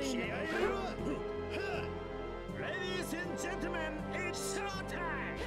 in a Ladies and gentlemen, it's showtime!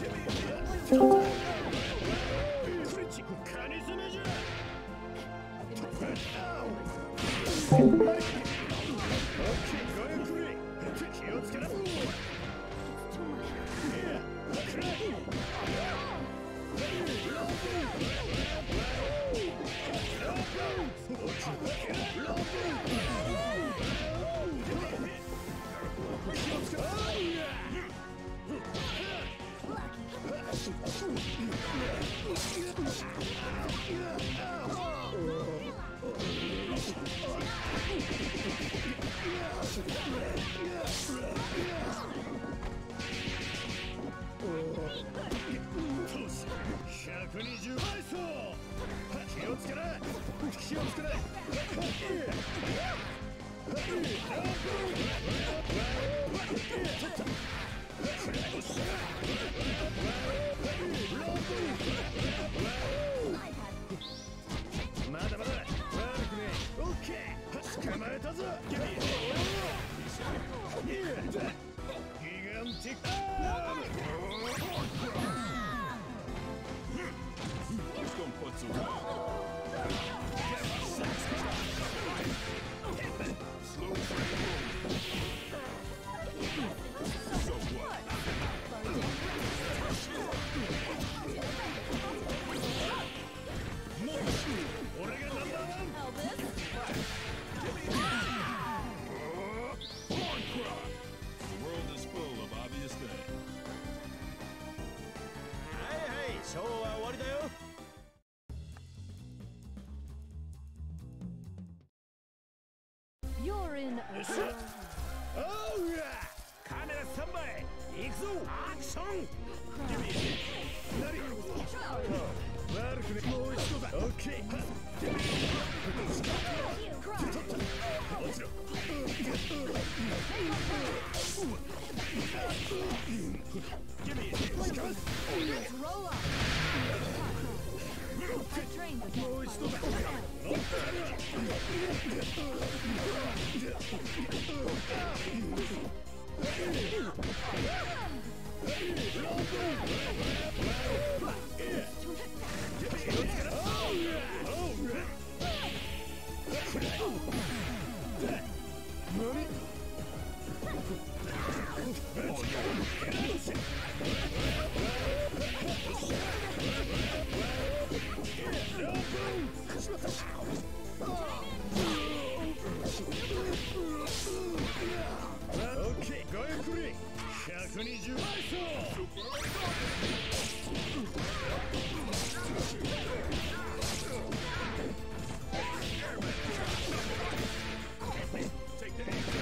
You're in a Oh yeah! Camera standby! Ikzo! Action! Okay. Let's roll up. I trained the Okay, go ahead, Kuri. 120 Take the aim.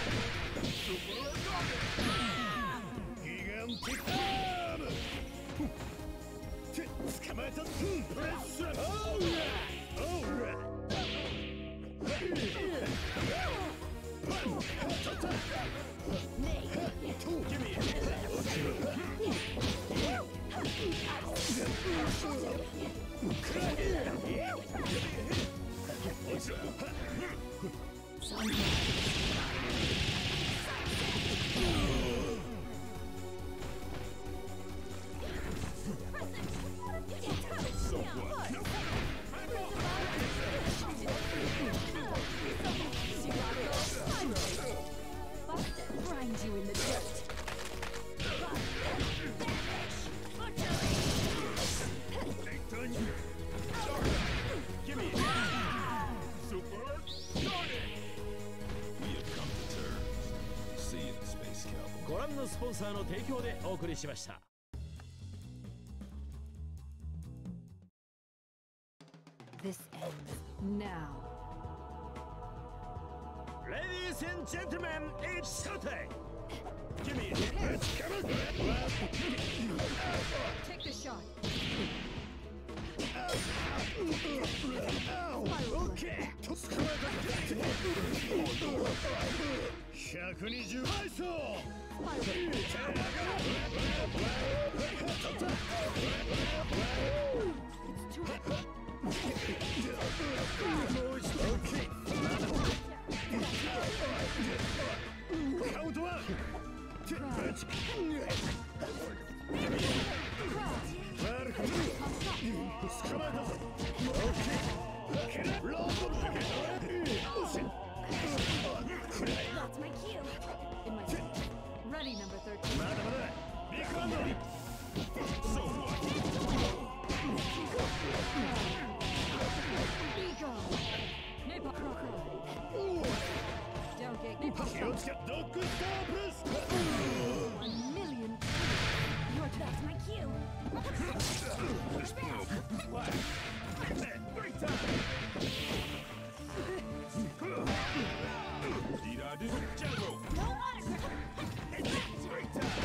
Gigantic arm. 捕まえた。プレッシャー。Oh yeah. Oh yeah. Give me it. Grind you in the dirt. Give me it. Super Sonic. We have come to terms. See you, Space Cowboy. ご覧のスポンサーの提供でお送りしました。 This ends now. Ladies and gentlemen, it's showtime. Give me it. Take the shot. Okay. 120倍速。もう一度。Okay. That's my cue. In my ready, number 13. So what? Ego. Napalm Crocodile. Downkick. Napalm Shot. 1 million. Your turn. That's my cue. Break time. Did I do? General. No autograph. Break time.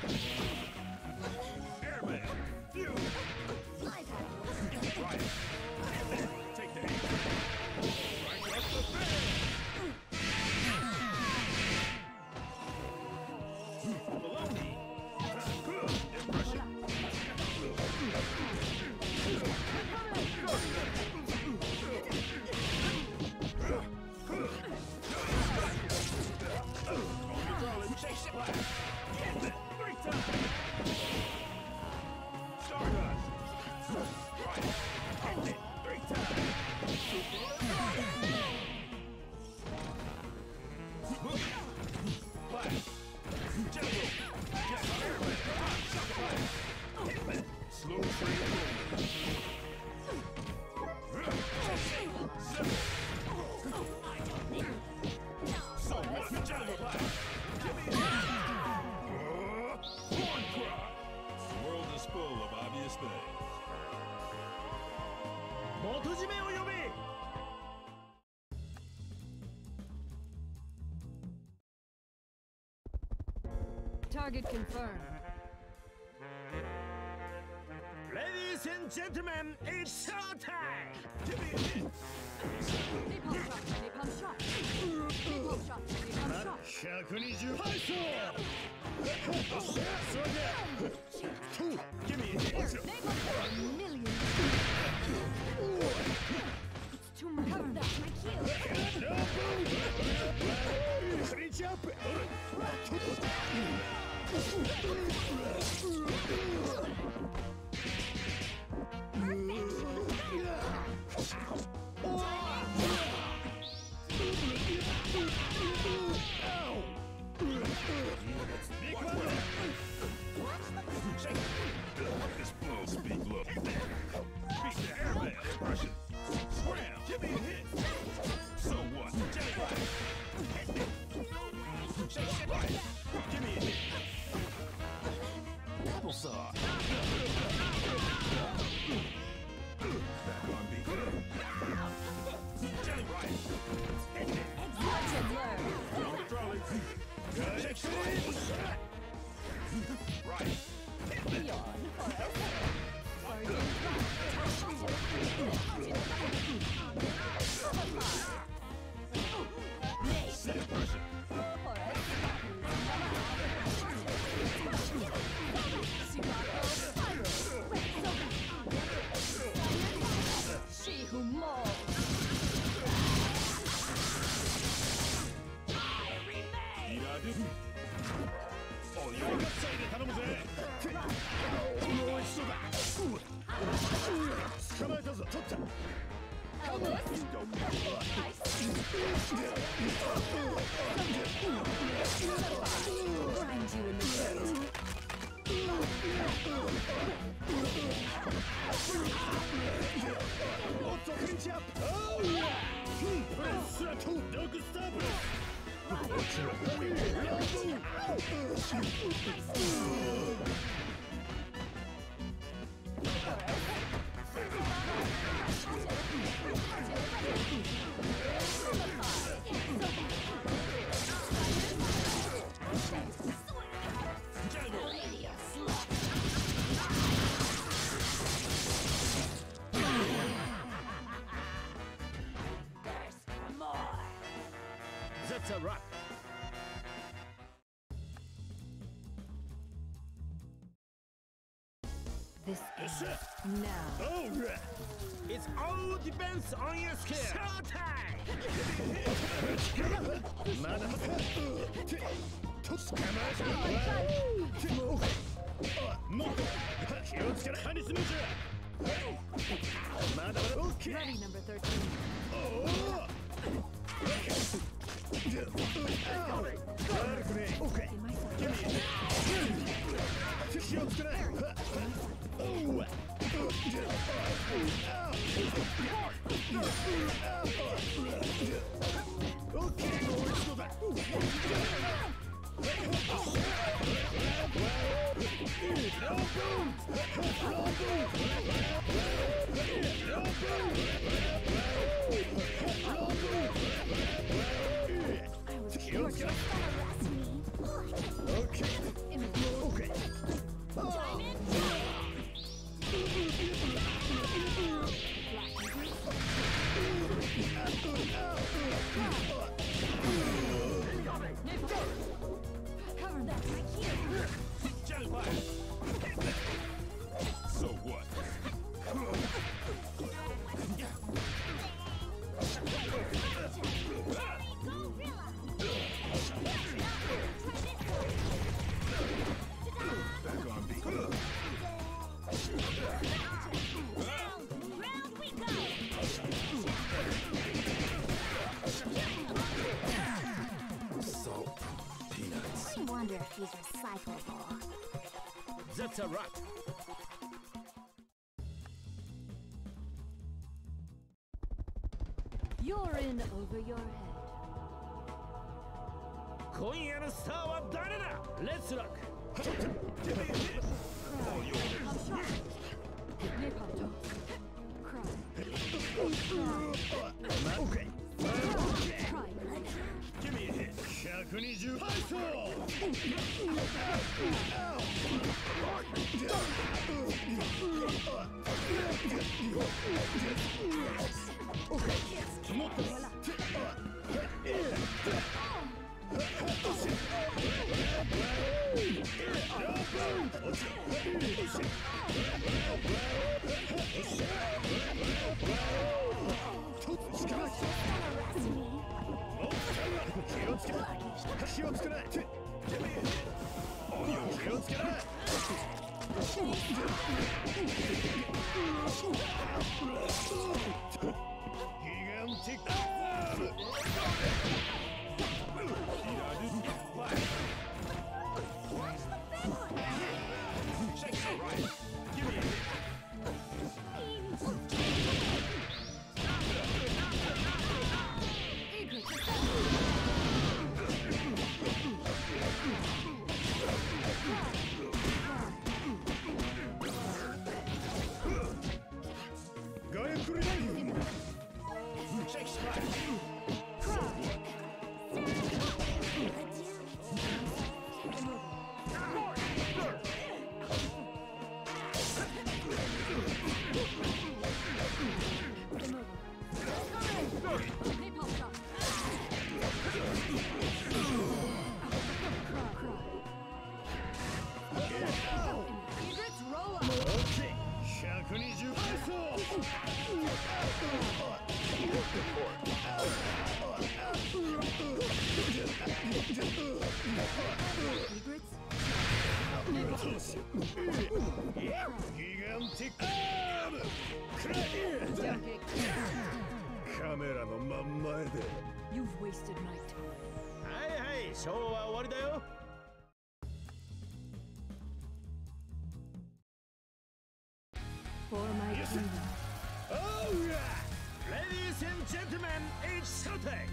Airman. View. Fly paddle. Right. Take the aim. Strike up the fan. Baloney. Impression. Chase it. Break time. Stardust. Right. Break time. Flash. General. Yes, airman. Hitman. Slow train rolling. So much. General. Give me Horn cry. The world is full of obvious things. 元締めを呼べ。 Target confirmed. Ladies and gentlemen, it's showtime! Give me a hit! Napalm Shot. Napalm Shot. Napalm Shot. Napalm Shot. 120配送 Give me a hit! Napalm 1 million. It's too much. Cover. That's my cue. Reach up! This blow speak look. Beat the airman. Impression. Scram. Give me a hit. So what? General. Chase it. Right. Give me a hit. Applesauce. Back on beat. Jenny Right. Exalted Lord. On the trolley. Chase it. Right. Beyond forest. Guardian Set impression. She who molds. Did I do? Oh, you're 頼むぜもう一度だ捕まえたぞ取った Grind you in the dirt. Otto pinch up! Oh yeah! Press to Dog Star That's a wrap. This ends now. Oh yeah! It all depends on your skill. Showtime! と捕まえたもっと気をつけろハニスムージャまだまだ OK Ready, number 13. 悪くねえ OK In my sight. 気をつけろOK もう一度だ気をつけろ OK OK Cover that. Just fire. So what? Back on beat. Round we go! Salt. Peanuts. I wonder if he's recyclable. That's a wrap You're in over your head. 今夜のスターは誰だレッツロック Napalm shot. Cry. OK Cry. Give me a hit. 120配送 もっと 気をつけない気をつけないギガンティックアーム ガヤクリーム Napalm shot. Egrets, roll up. OK 120配送 Egrets. ギガンティックアームクライ Down kick. カメラの真ん前で You've wasted my time. はいはいショーは終わりだよ For my kingdom. Alright! Ladies and gentlemen, it's showtime!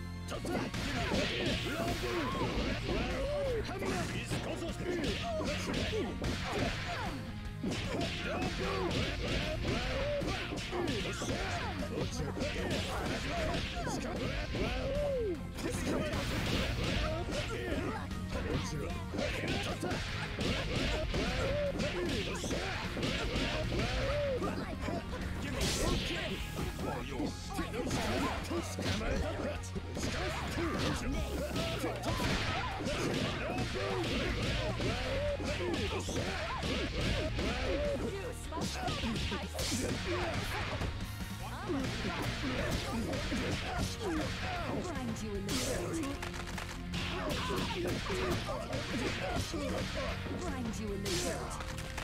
Grind you in the dirt. Grind you in the dirt.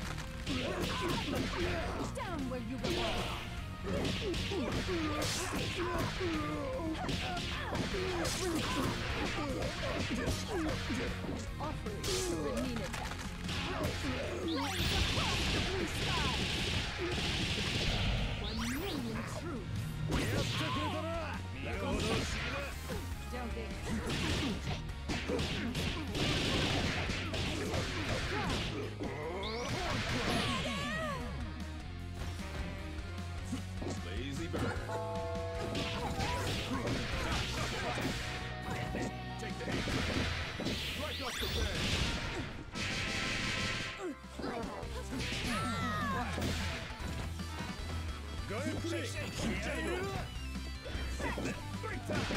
Down where you belong. Offering the Renin attack. Flames across the blue sky. 1 million troops. Don't get Lazy bird. Take the heat. Right off the bed. Going free. Break time.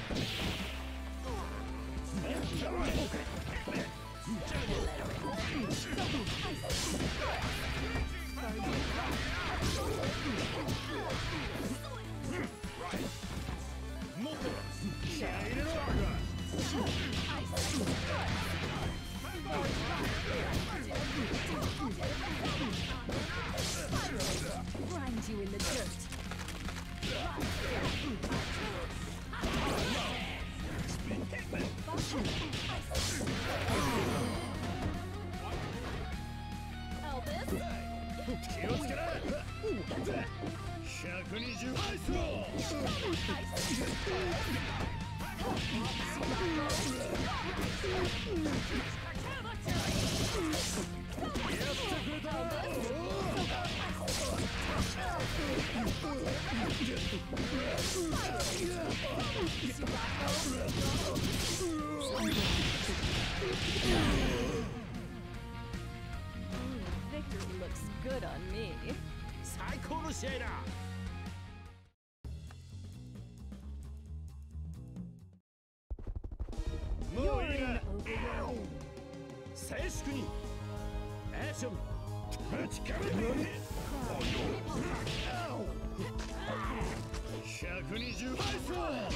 grind you in the dirt. Elvis? 気をつけろ。120アイス。 Victory looks good on me. 最高の試合だ。もういいな。静粛に。アクション。待ちかねて。120アイス。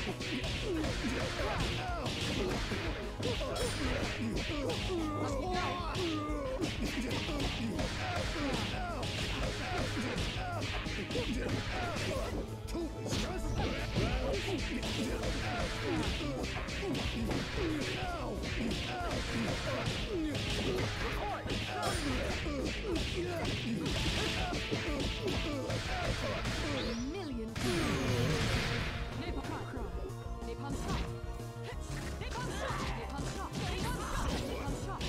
Million. Napalm cry. Napalm shot. Napalm shot. Napalm shot. Napalm shot.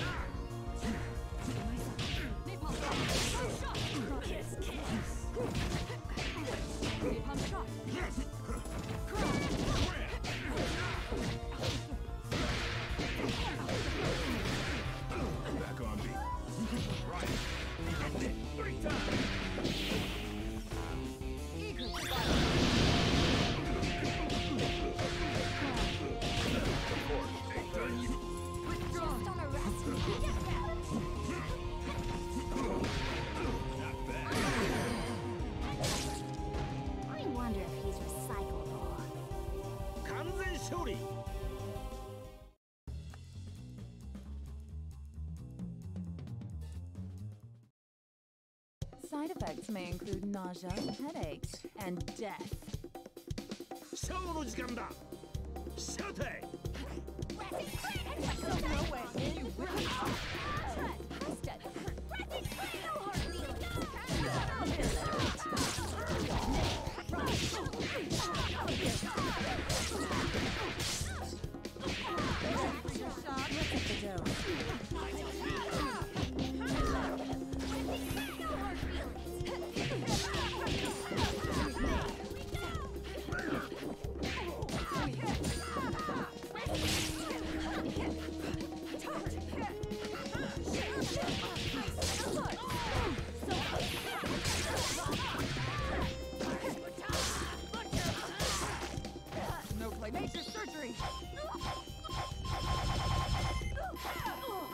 Napalm shot. Kiss, kiss. Napalm shot. Back on me. Right. Break time. Eager. Withdraw. Don't arrest me. Not bad. I wonder if he's recyclable. 完全勝利。 Side effects may include nausea, headache, and death. 勝負の時間だ。シャウテイ。 No play. Major surgery.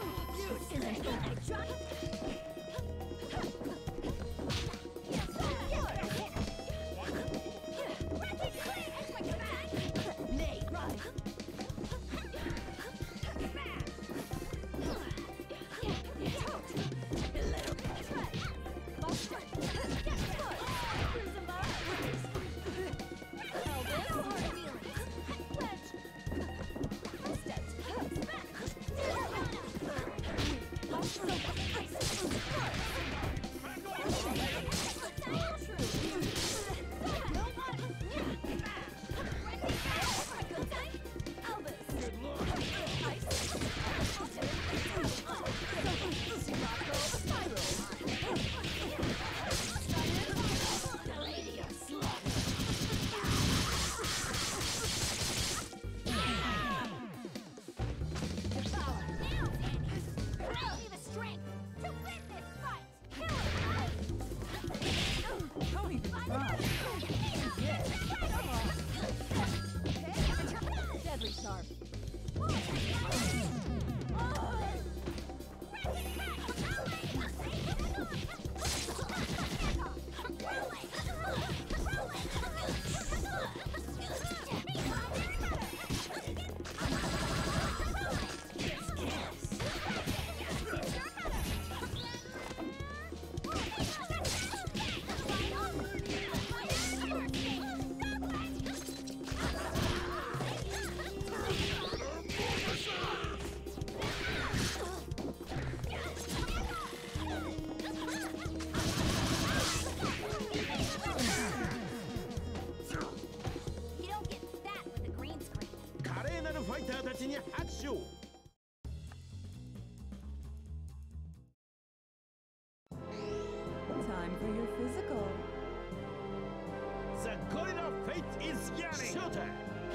over your physical. The Gorilla Fate is yelling. Showtime.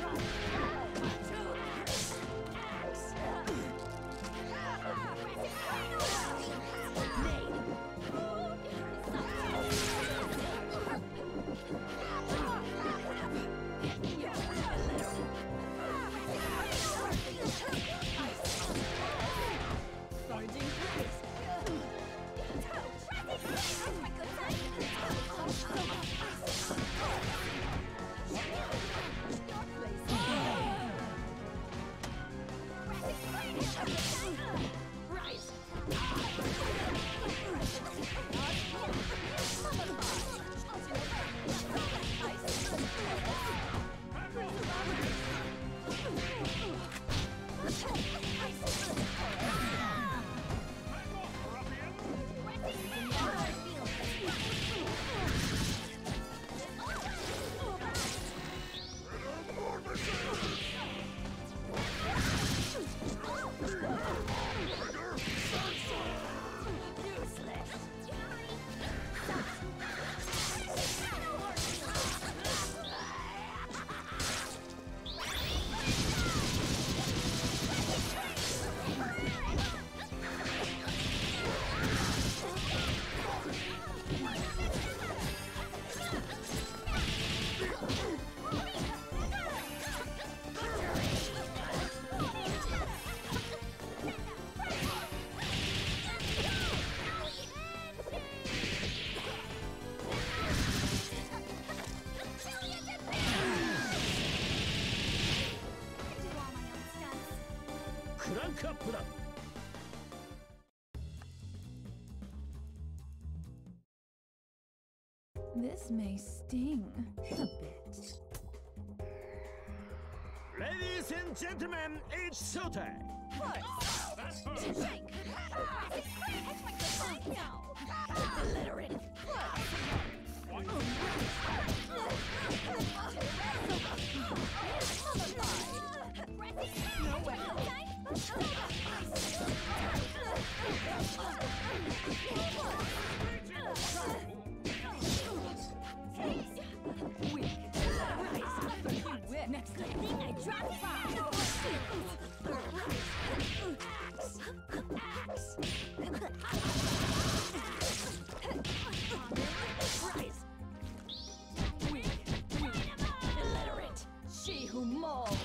Crank upだ. This may sting a bit. Ladies and gentlemen, it's showtime. Next thing I drop by. Rise. Weak. Illiterate. She who mauls.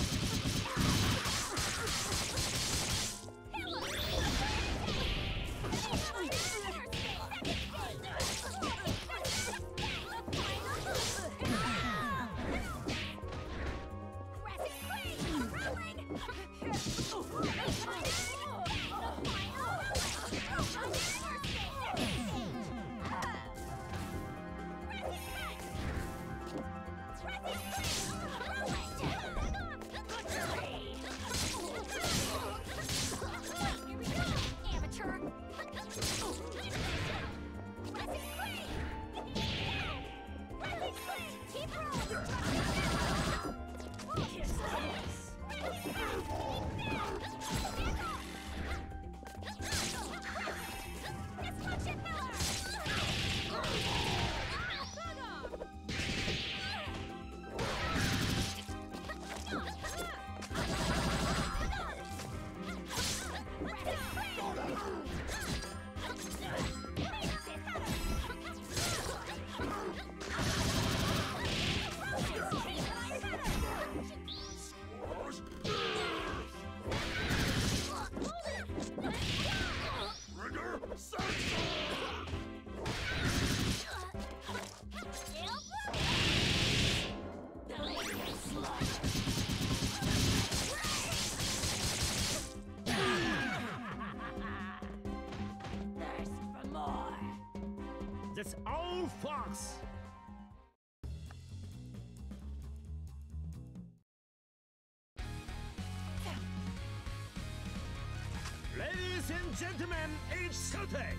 That's all, Fox. Ladies and gentlemen, it's showtime.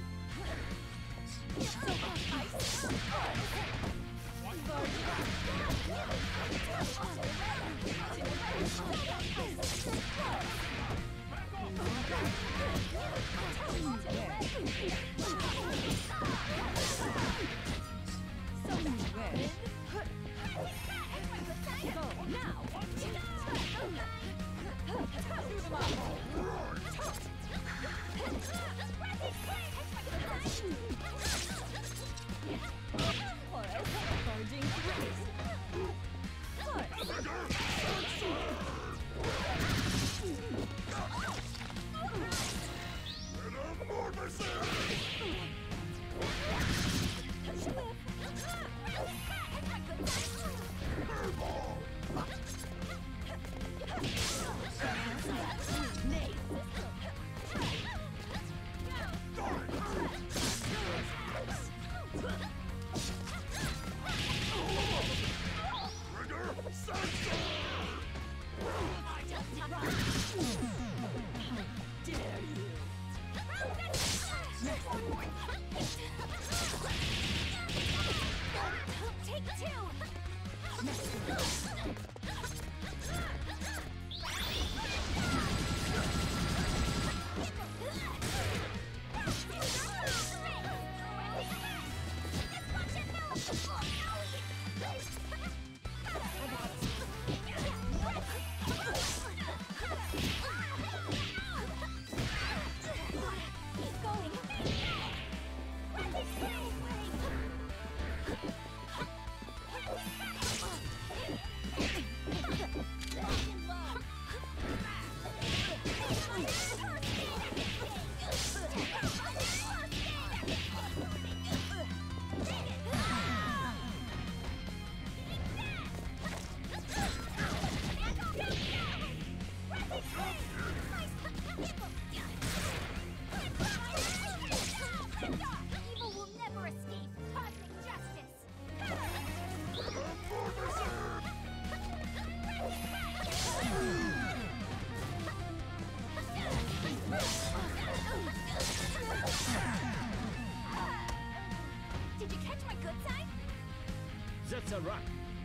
rock.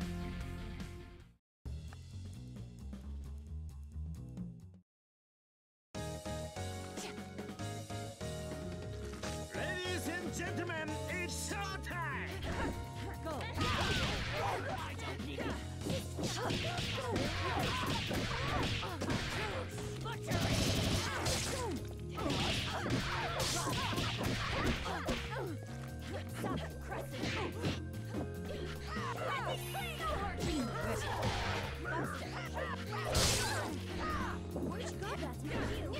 Ladies and gentlemen, it's showtime! Go. I don't need Stop pressing. Where'd you go? That's not you.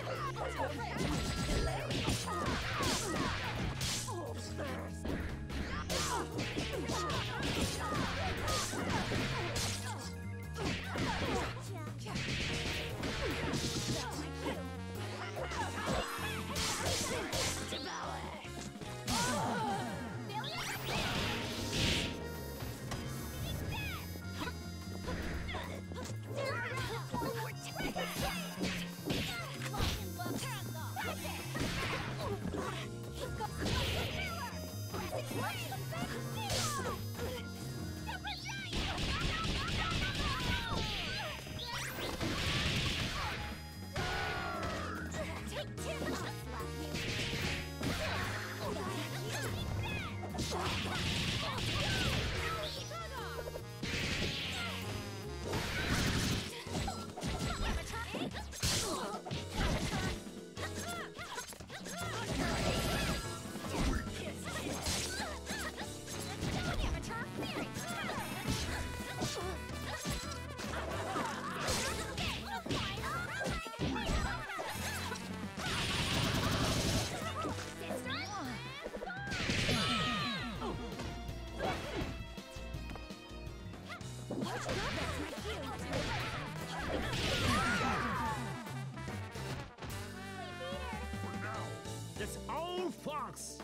That's all fox.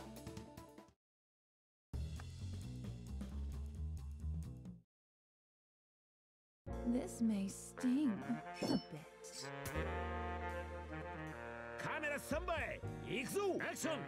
This may sting a bit. 카메라 선발 익수 액션.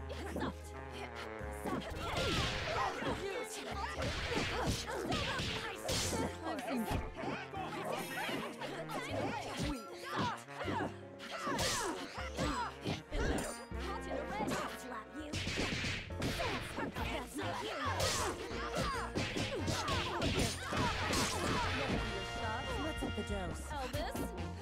What's up the dose? Elvis?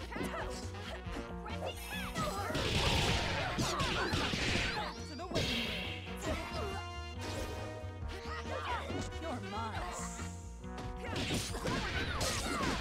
To the waiting room. You're mine.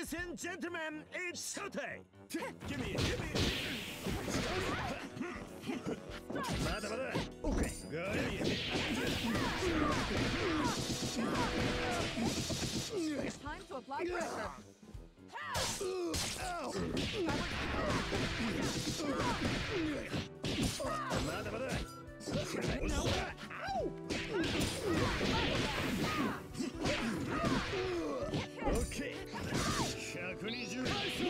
Ladies and gentlemen, it's showtime! Give me a hit. まだまだ OK! It's time to apply pressure. まだまだ OK! 120倍速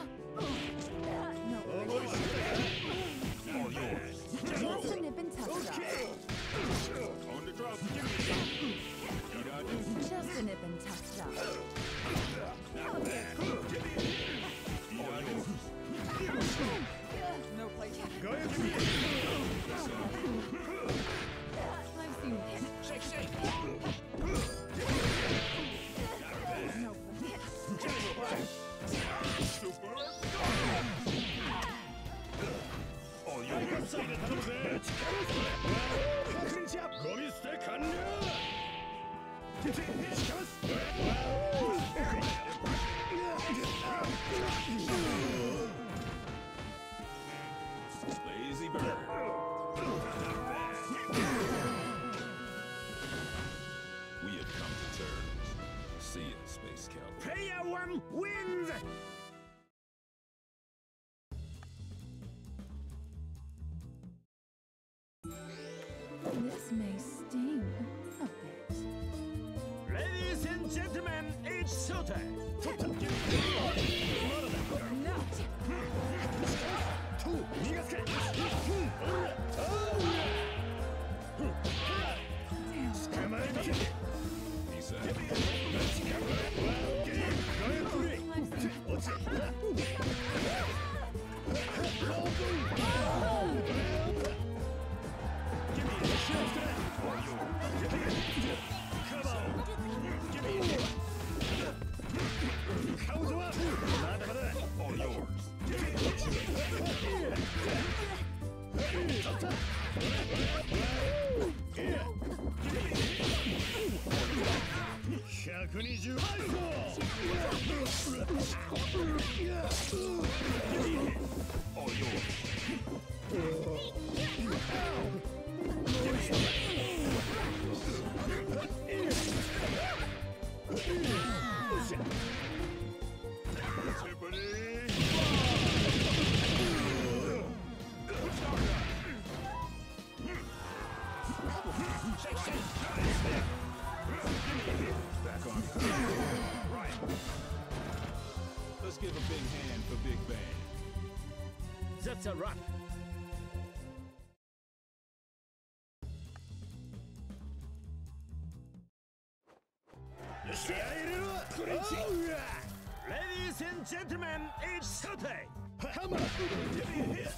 All yours. Just a nip and tuck shot. On the drop. Give me a shot. Need I do? Just a nip and tuck shot. Not bad. Give me a hit. Need I do? No place. Go ahead! I've seen hit. Shake, shake. No place. Super. All yours. 頼むぜ確認しやゴミ捨て完了 Lazy bird. We have come to terms. See ya, Space Cowboy. Player 1 wins! This may sting a bit. Ladies and gentlemen, it's showtime! He said. All yours. 120倍速 All yours. Back on. Right. Let's give a big hand for Big Bang. That's a wrap! Ladies and gentlemen, it's showtime! Come on! Give me a hit!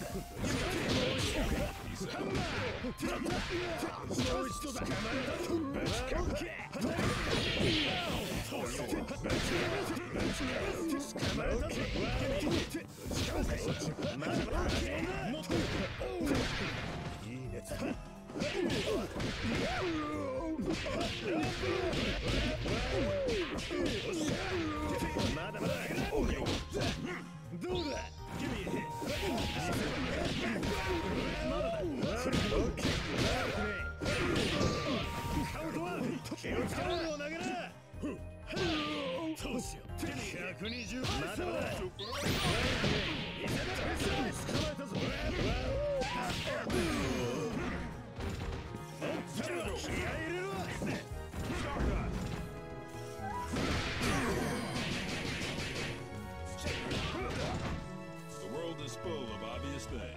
The world is full of obvious things.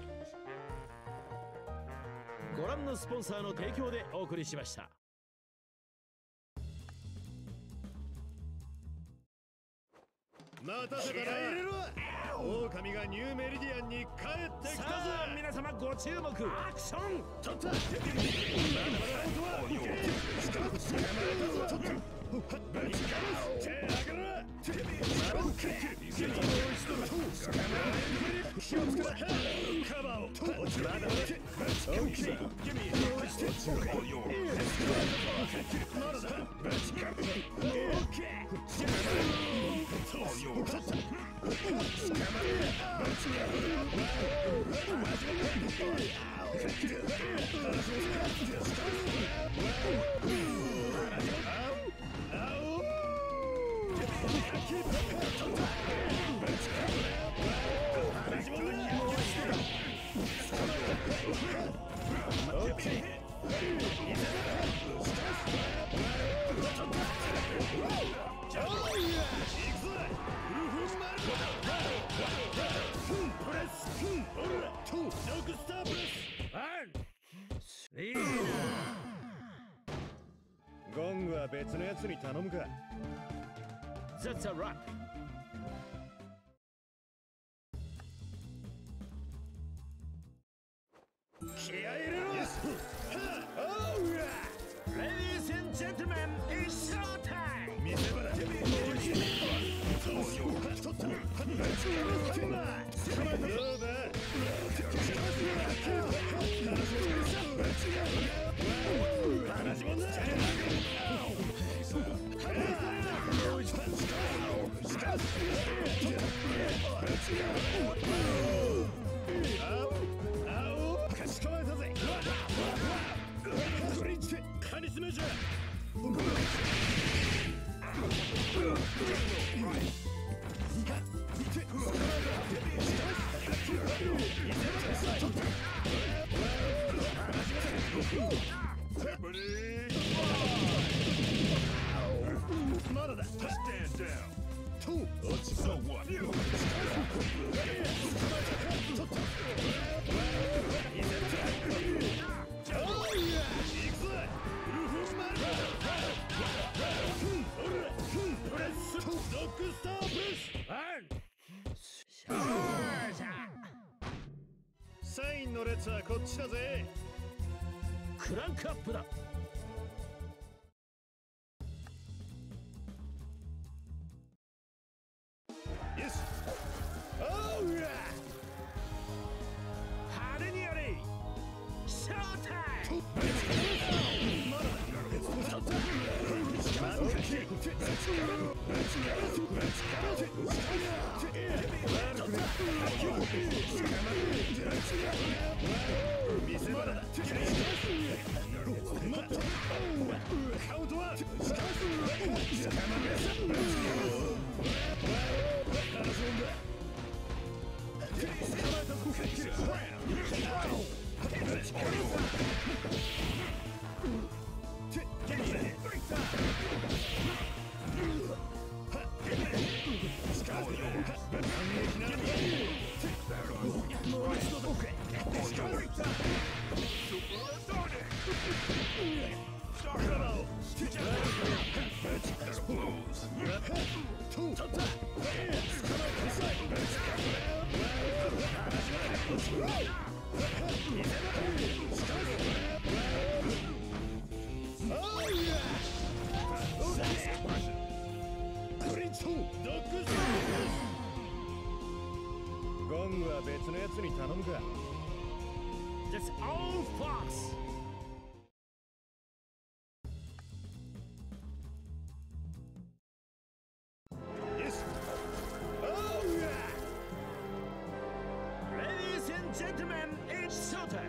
ご覧のスポンサーの提供でお送りしました。待たせたな。狼がニューメリディアンに帰ってきたぜ。さあ皆様ご注目。アクション。ちょっと。まだまだ。 ゴングは別のやつに頼むか。 That's a wrap. 気合い入れろ。 Ladies and gentlemen, it's showtime. 見せ場だ。どうだ。同じもんだ。かしこまえたぜ。これにしてカリスマじゃ。まだだ。 Stand down. と落ち So what? サインの列はこっちだぜ。 クランクアップだ。 Yes. Oh yeah. 派手にやれ。ショータイム。 見せ場だ。カウントは。ゴングは別のやつに頼むか。 That's all Fox. Yes. Oh yeah. Ladies and gentlemen, it's showtime.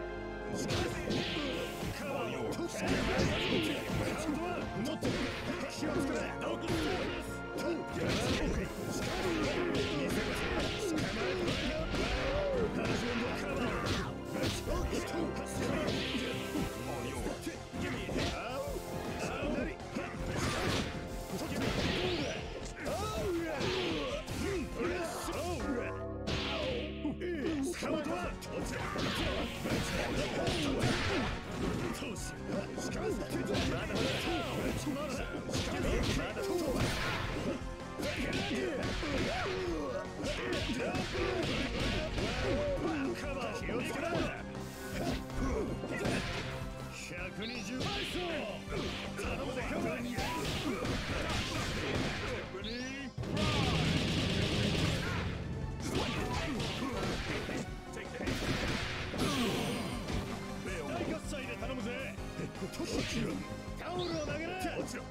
もちろん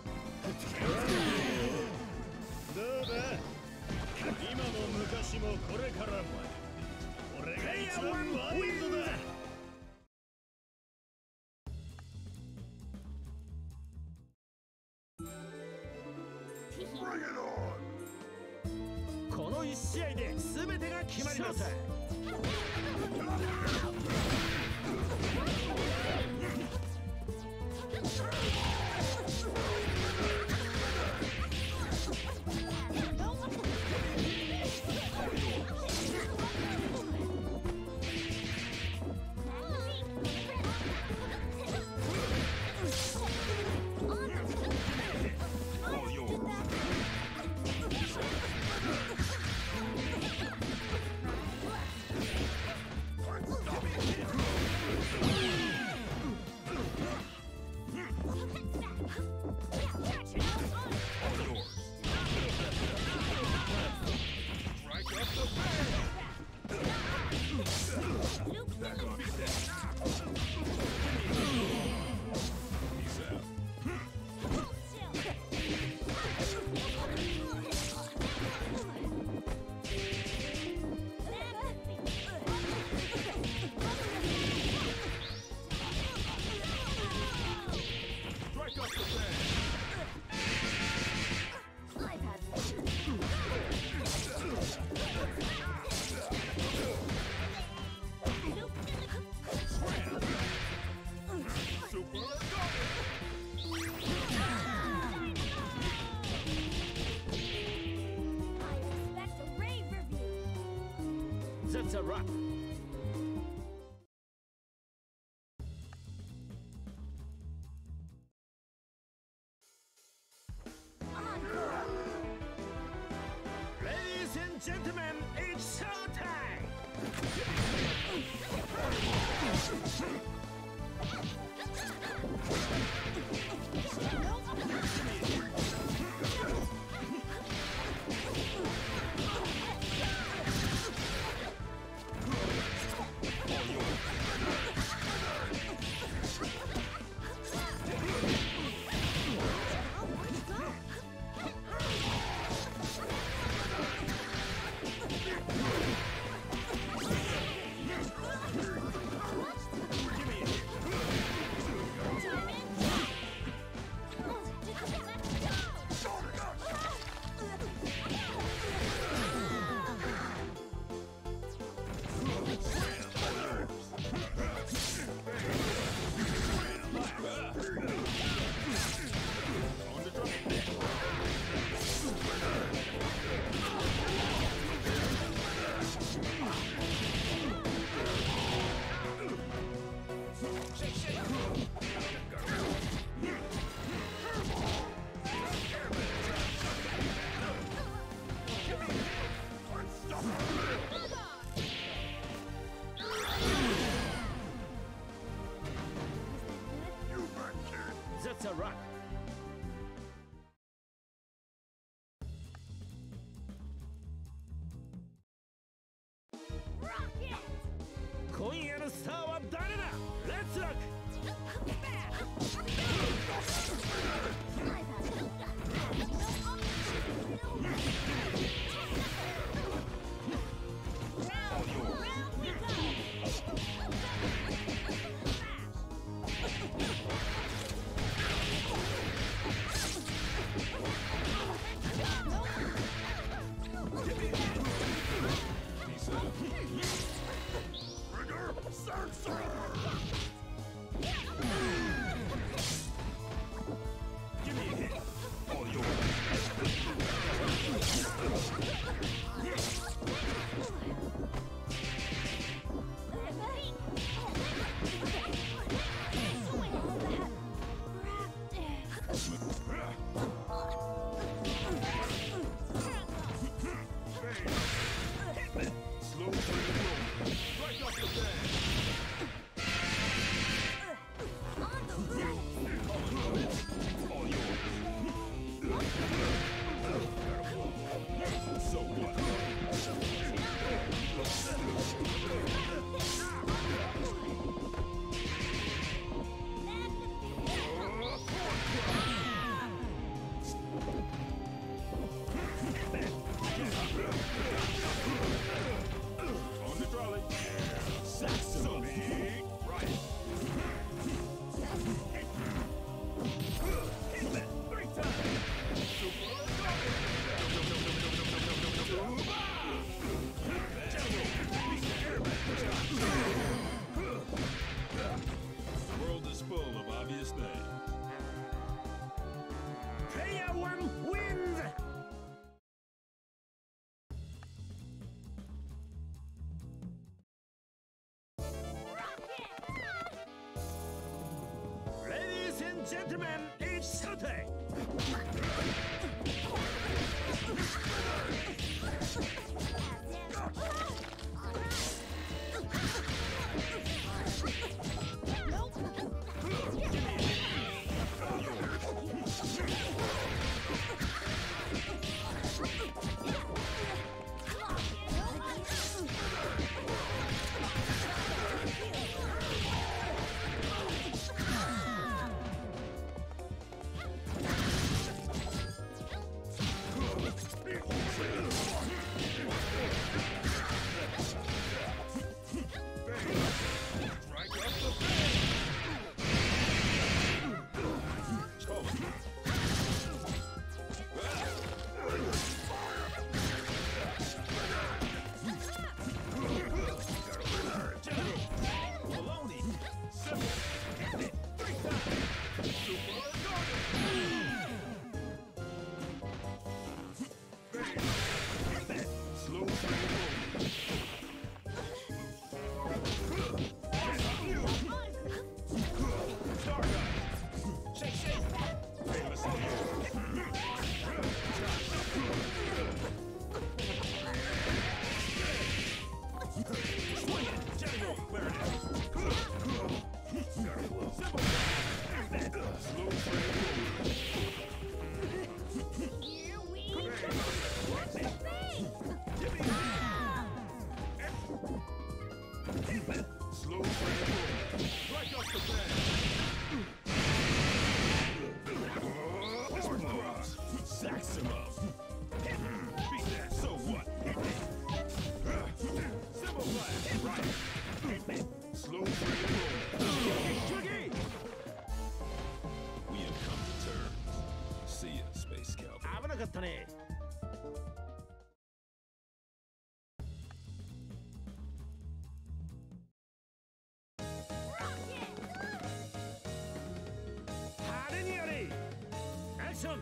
どうだ今も昔もこれからも俺が一番ワイルドだこの1試合で全てが決まります。That's a wrap. Ladies and gentlemen, it's showtime! That's a wrap. Rocket! 今夜のスターは誰だ Let's rock! gentlemen, it's showtime! Action!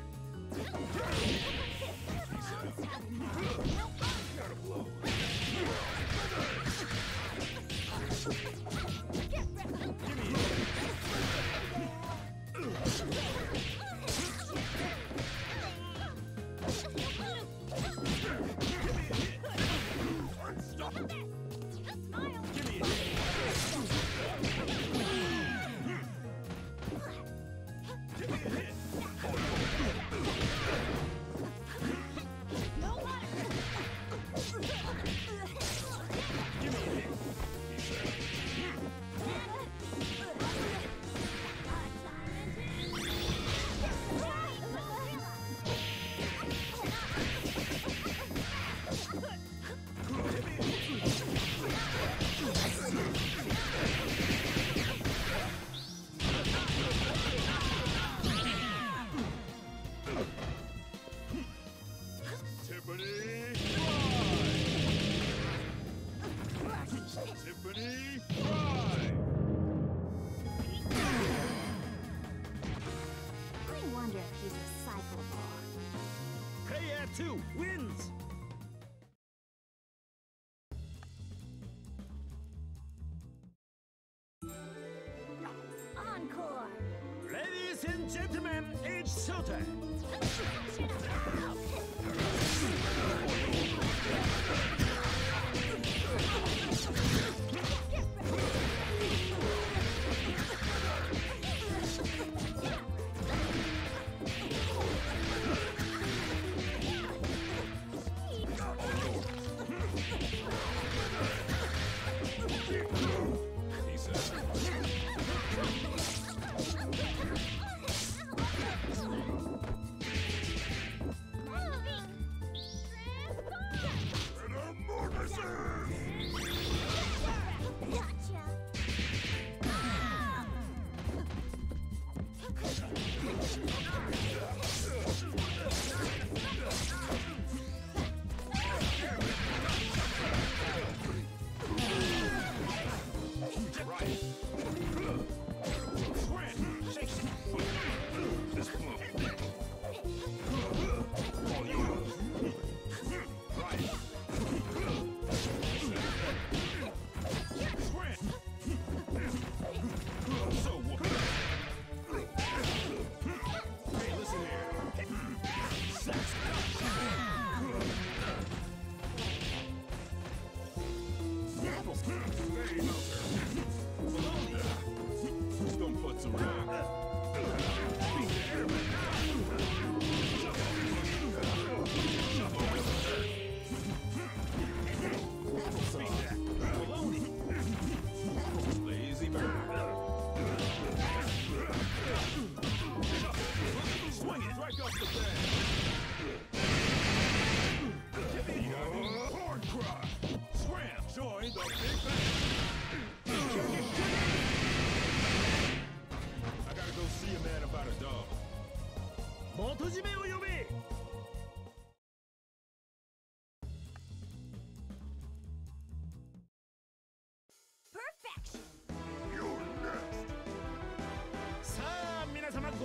I wonder if he's recyclable. Player 2 wins! Encore! Ladies and gentlemen, it's showtime!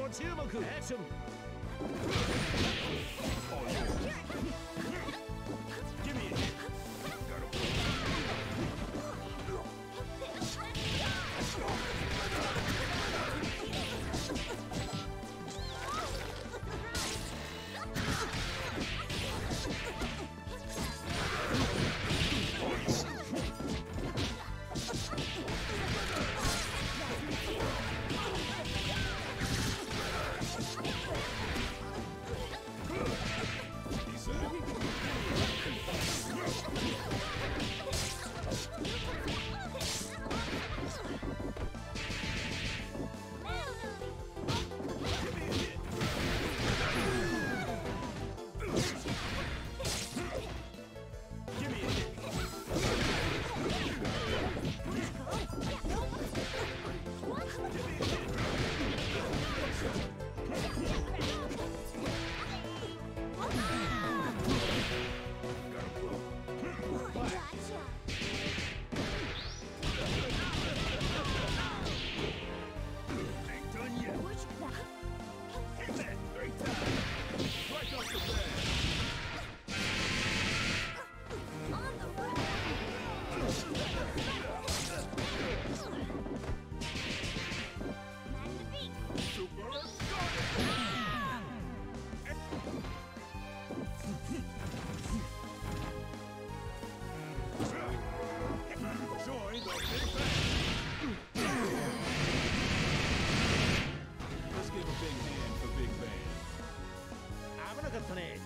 ご注目。アクション。Give me a hit. Let's give a big hand for Big Bang. 危なかったね。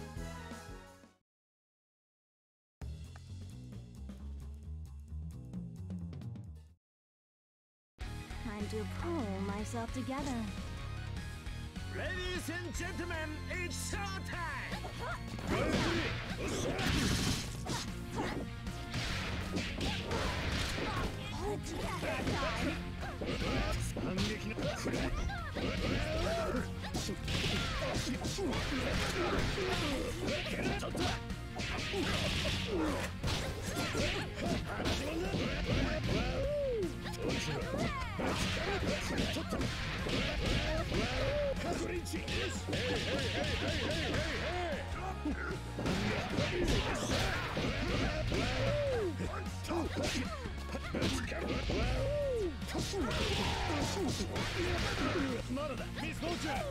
Time to pull myself together. Ladies and gentlemen, it's showtime! 反撃のフライまだだミスフォーチュン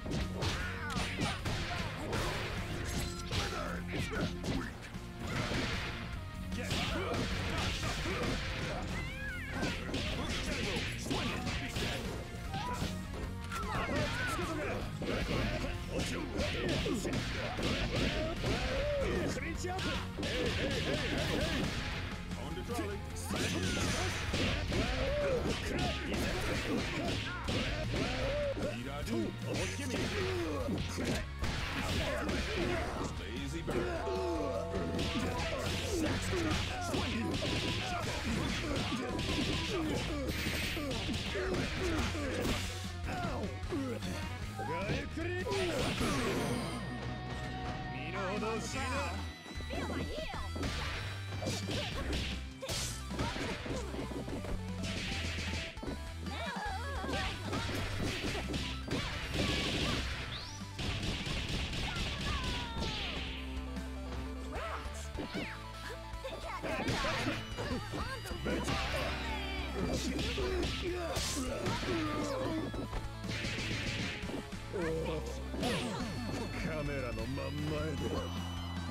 カメラの真ん前で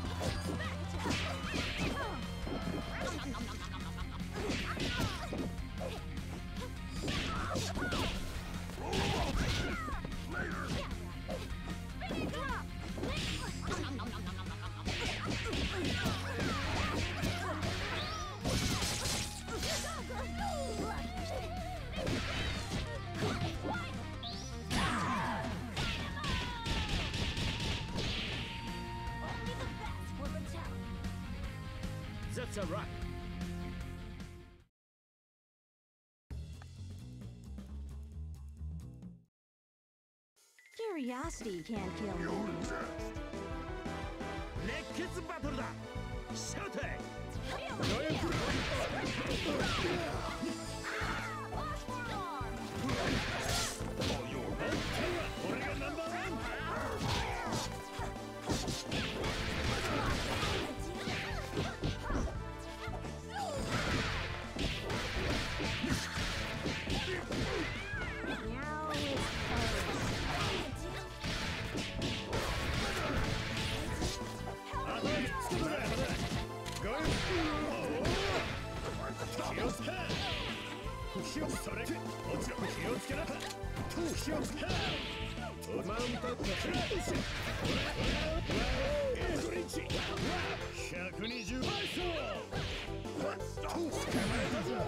That's a wrap. Curiosity can't kill me. 熱血バトルだ。ショータイム。 All yours. をそれ落ちろ気をつけなか気をつけマウントクラッシュエイトリンチ120倍走捕まえたぞ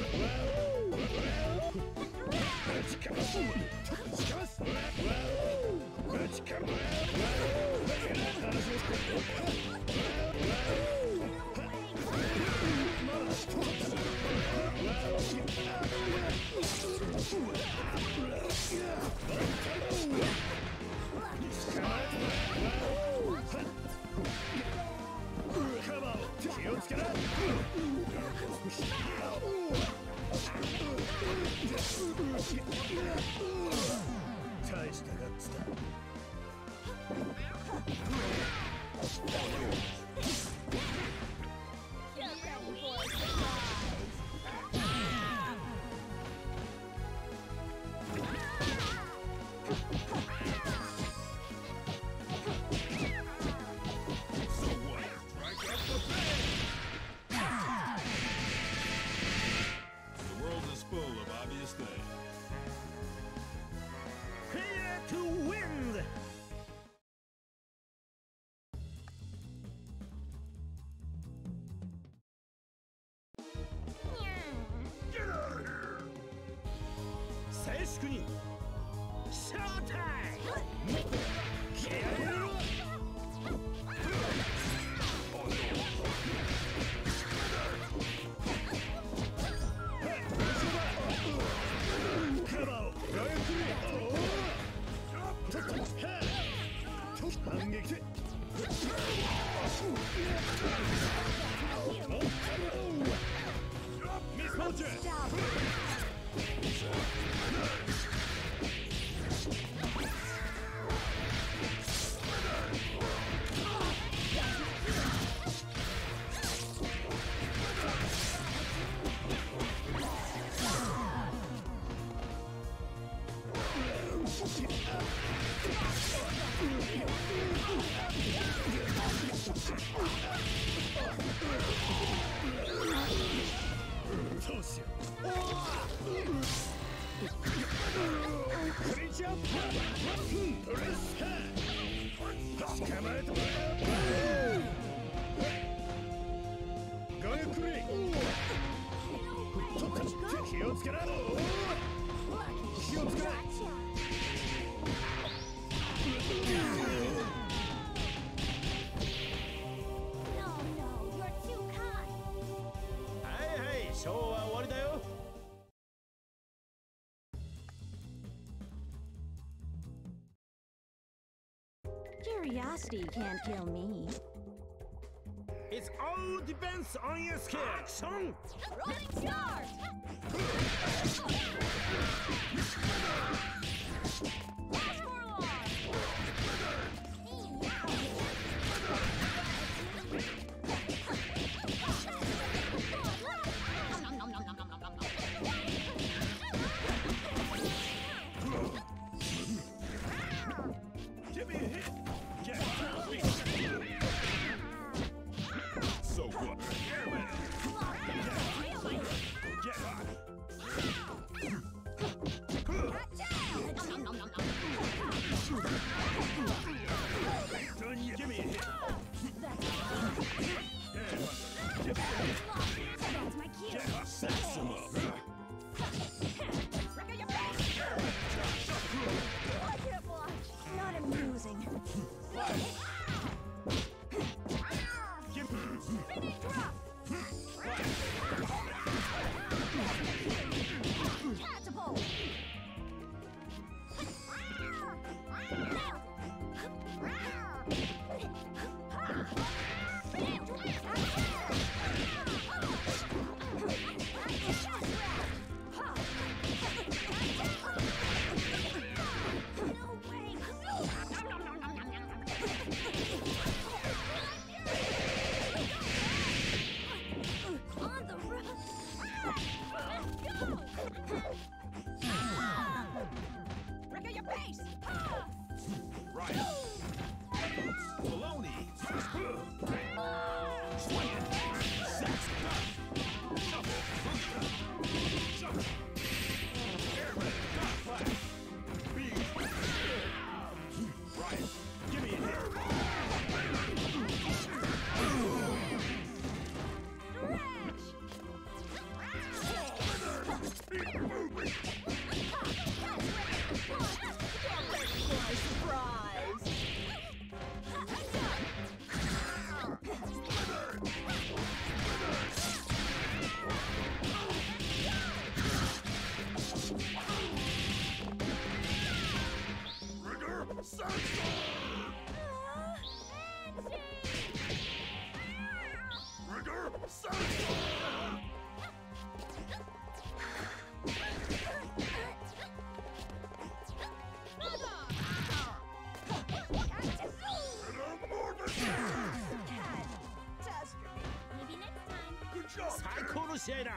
ぶちかますぶちかますぶちかます気をつけな大したガッツだ静粛にショータイム気合い入れろカバーを反撃ミスフォーチュンどうしようクリーチャーパワープレス捕まえたガヤクリー気をつけな気をつけなショーは終わりだよ。 Curiosity can't kill me. It's all depends on your skill. Action! Rolling stars! Last for long! Give me a hit. Get so what? Airman. Get hot. Give me a hit. That's my cue! Get hot. Set some up. Not amusing. Spinning drop! Catapult! On the Keep moving. Rigor sensor. Rigor sensor. Maybe next time. Good job. 最高の試合だ。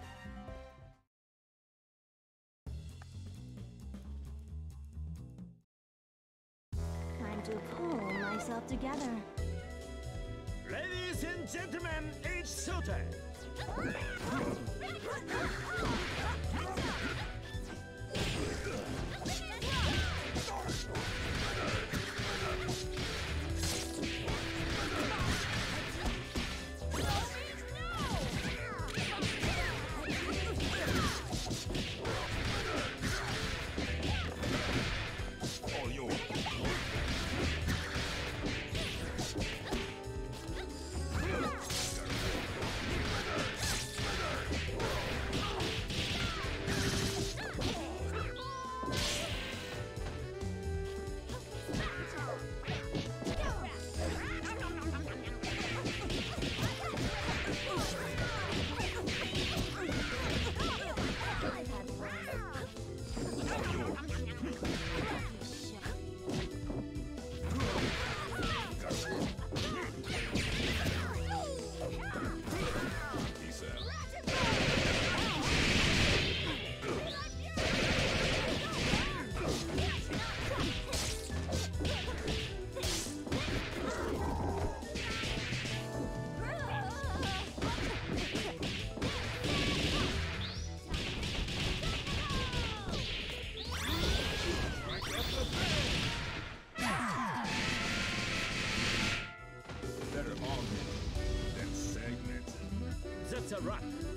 Time to pull myself together. Ladies and gentlemen, it's showtime. All yours. Peace out. Better augmented than segmented. That's a wrap.